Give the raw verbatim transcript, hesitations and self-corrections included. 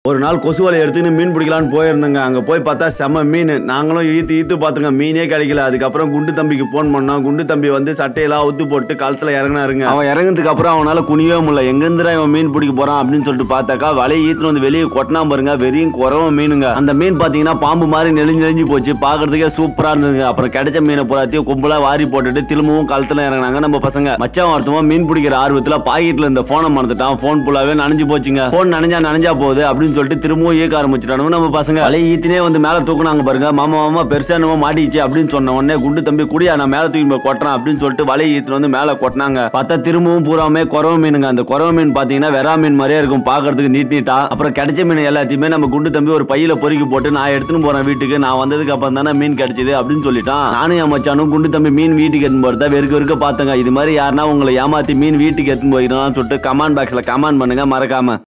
ஒரு நாள் கொசு வலை எடுத்துன்னு மீன் பிடிக்கலான்னு போயிருந்தேங்க. அங்க போய் பார்த்தா செம்ம மீன். நாங்களும் ஈத்து ஈத்து பார்த்துங்க, மீனே கிடைக்கல. அதுக்கப்புறம் குண்டு தம்பிக்கு போன் பண்ணோம். குண்டு தம்பி வந்து சட்டையெல்லாம் ஒத்து போட்டு களத்துல இறங்கினாருங்க. அவன் இறங்கினதுக்கு அப்புறம் அவனால குனியவே முடியல. எங்கிருந்துடா இவன் மீன் பிடிக்க போறான் அப்படின்னு சொல்லிட்டு பார்த்தாக்கா வலையை ஈத்துன்னு வந்து வெளியே கொட்டினா பாருங்க, வெறியும் குறவ மீனுங்க. அந்த மீன் பாத்தீங்கன்னா பாம்பு மாதிரி நெளிஞ்சு நெளிஞ்சு போச்சு. பாக்குறதுக்கே சூப்பரா இருந்ததுங்க. அப்புறம் கிடைச்ச மீனை பூராத்தையும் கும்பலா வாரி போட்டுட்டு திரும்பவும் களத்துல இறங்கினாங்க நம்ம பசங்க. மச்சான் அர்த்தமா மீன் பிடிக்கிற ஆர்வத்துல பாக்கெட்ல இந்த போனை மறந்துட்டான். போன் ஃபுல்லாவே நனைஞ்சு போச்சுங்க. போன் நனைஞ்சா நனைஞ்சா போகுது அப்படின்னு சொல்லிட்டு திரும்பவும் இயக்க ஆரம்பிச்சிட்டானுங்க நம்ம பசங்க. வலை ஈத்தினே வந்து மேல தூக்குனாங்க பாருங்க. மாமா மாமா பெருசா என்னமோ மாட்டிச்சு அப்படின்னு சொன்ன உடனே குண்டு தம்பி குடியா நான் மேல தூக்கி கொட்டுறேன் அப்படின்னு சொல்லிட்டு வலை ஈத்து வந்து மேல கொட்டினாங்க. பார்த்தா திரும்பவும் பூராமே குறவ மீனுங்க. அந்த குறவ மீன் பாத்தீங்கன்னா வெறா மீன் மாதிரியே இருக்கும் பாக்குறதுக்கு, நீட் நீட்டா. அப்புறம் கிடைச்ச மீன் எல்லாத்தையுமே நம்ம குண்டு தம்பி ஒரு பையில பொறுக்கி போட்டு நான் எடுத்துன்னு போறேன் வீட்டுக்கு, நான் வந்ததுக்கு அப்புறம் தானே மீன் கிடைச்சது அப்படின்னு சொல்லிட்டான். நானும் என் மச்சானும் குண்டு தம்பி மீன் வீட்டுக்கு எடுத்து போறதா வெறுக்க வெறுக்க பாத்துங்க. இது மாதிரி யாருன்னா உங்களை ஏமாத்தி மீன் வீட்டுக்கு எடுத்து போயிருந்தான்னு சொல்லிட்டு கமெண்ட் பாக்ஸ்ல கமெண்ட் பண்ணுங்க மறக்காம.